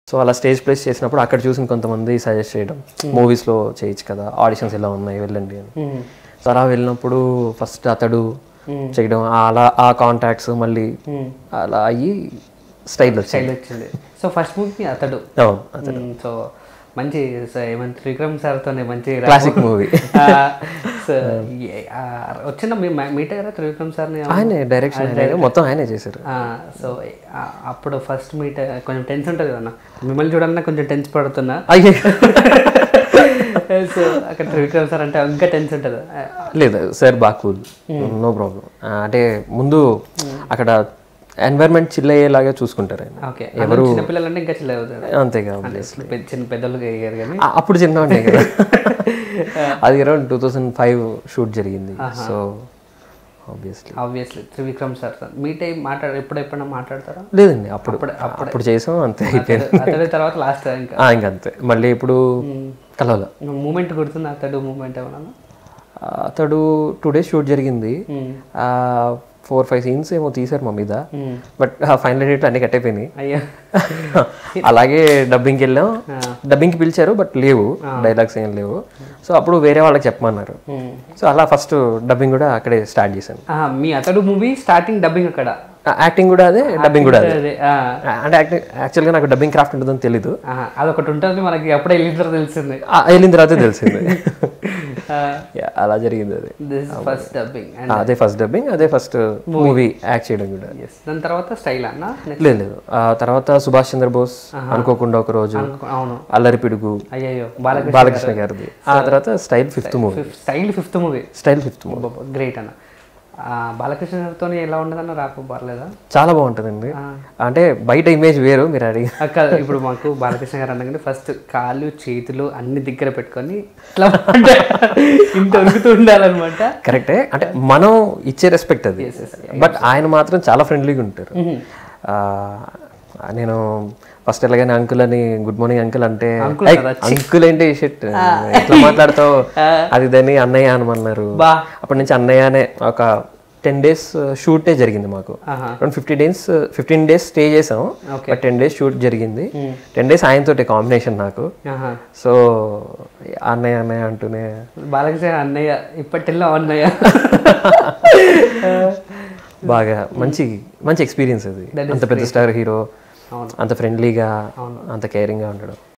So అలా stage place చేసినప్పుడు అక్కడ చూసిన కొంతమంది సజెస్ట్ చేయడం, మూవీస్లో చేయొచ్చు కదా, ఆడిషన్స్ ఇలా ఉన్నాయి వెళ్ళండి అని. సో అలా వెళ్ళినప్పుడు ఫస్ట్ అతడు చేయడం, అలా ఆ కాంటాక్ట్స్ మళ్ళీ అలా అయ్యి స్టైల్ వచ్చింది. So first movie Athadu. So మంచి ఏమంటే త్రివిక్రమ్ సార్తోనే మంచి క్లాసిక్ మూవీ. వచ్చిన మీట్ అయ్యారా త్రివిక్రమ్ సార్ని? ఆయనే డైరెక్షన్ మొత్తం ఆయనే చేశారు. సో అప్పుడు ఫస్ట్ మీట్ కొంచెం టెన్స్ ఉంటుంది కదా, మిమ్మల్ని చూడాలన్నా కొంచెం టెన్స్ పడుతున్నా. సో అక్కడ త్రివిక్రమ్ సార్ అంటే ఇంకా టెన్స్ ఉంటుంది? లేదు సార్, బాగా కూల్, నో ప్రాబ్లం. అంటే ముందు అక్కడ ఎన్వైర్న్మెంట్ చిల్ అయ్యేలాగా చూసుకుంటారు ఆయన. ఓకే, ఎవరు చిన్నపిల్లలంటే ఇంకా చిల్ అవుతారు. అంతేగా, చిన్న పెద్దలు అయ్యారు కానీ అప్పుడు చిన్న ఉంటాయి కదా. అది అరౌండ్ 2005 షూట్ జరిగింది. So obviously Trivikram sir meet అయ్యి ఎప్పుడైనా మాట్లాడతారా? లేదండి, అప్పుడు చేసాం అంతే, అతడి తర్వాత లాస్ట్ ఇంకా అంతే. మళ్ళీ ఇప్పుడు కలవాల. మూమెంట్ గుర్తుంది? అతడు మూమెంట్ ఏమన్నా? అతడు 2 days షూట్ జరిగింది. 4-5 scenes ఏమో తీసారు మా మీద, బట్ ఫైనల్ డేట్ అన్ని కట్ అయిపోయినాయి. అలాగే డబ్బింగ్కి వెళ్ళాం, డబ్బింగ్కి పిలిచారు బట్ లేవు, డైలాగ్స్ ఏం లేవు. సో అప్పుడు వేరే వాళ్ళకి చెప్పమన్నారు. సో అలా ఫస్ట్ డబ్బింగ్ కూడా అక్కడే స్టార్ట్ చేశాను. మీ అతడు మూవీ స్టార్టింగ్ డబ్బింగ్ అక్కడ, యాక్టింగ్ కూడా అదే, డబ్బింగ్ కూడా అదే. అంటే యాక్చువల్గా నాకు డబ్బింగ్ క్రాఫ్ట్ ఉంటుందని తెలీదు. అదొకటి ఉంటుంది మనకి, అప్పుడే వెళ్ళిన తర్వాత తెలిసింది. వెళ్ళిన తర్వాత తెలిసింది. అలా జరిగింది అది. అదే ఫస్ట్ డబ్బింగ్, అదే ఫస్ట్ మూవీ యాక్ట్ చేయడం కూడా. దాని తర్వాత స్టైల్ అన్న? లేదు, తర్వాత సుభాష్ చంద్రబోస్, అనుకోకుండా ఒక రోజు, అల్లరి పిడుగు, బాలకృష్ణ గారిది. ఆ తర్వాత Style fifth movie. Style fifth movie great అన్న. బాలకృష్ణ గారితో ఎలా ఉండదన్న? రాకు పర్లేదా? చాలా బాగుంటుందండి. అంటే బయట ఇమేజ్ వేరు, మీరు అడిగి. ఇప్పుడు మాకు బాలకృష్ణ గారు అనగానే ఫస్ట్ కాళ్ళు చేతులు అన్ని దగ్గర పెట్టుకొని ఇంత ఉరుకుతూ ఉండాలన్నమాట. కరెక్టే, అంటే మనం ఇచ్చే రెస్పెక్ట్ అది. బట్ ఆయన మాత్రం చాలా ఫ్రెండ్లీగా ఉంటారు. నేను ఫస్ట్ ఎలాగైనా అంకుల్ అని, గుడ్ మార్నింగ్ అంకుల్ అంటే, అంకుల్ ఏంటి షిట్ ఎట్లా మాట్లాడతావు అది దాన్ని అన్నయ్య అనమన్నారు. అప్పటి నుంచి అన్నయ్య అనే ఒక 10 days షూటే జరిగింది మాకు. 15 days స్టే చేసాం, బట్ 10 days షూట్ జరిగింది. 10 days ఆయనతోటే కాంబినేషన్ నాకు. సో అన్నయ్య అన్నయ్య అంటూనే బాలకృష్ణ అన్నయ్య, ఇప్పటిలో అన్నయ్య. బాగా మంచి మంచి ఎక్స్పీరియన్స్ అది. అంత పెద్ద స్టార్ హీరో అంత ఫ్రెండ్లీగా, అంత కేరింగ్గా ఉండడం.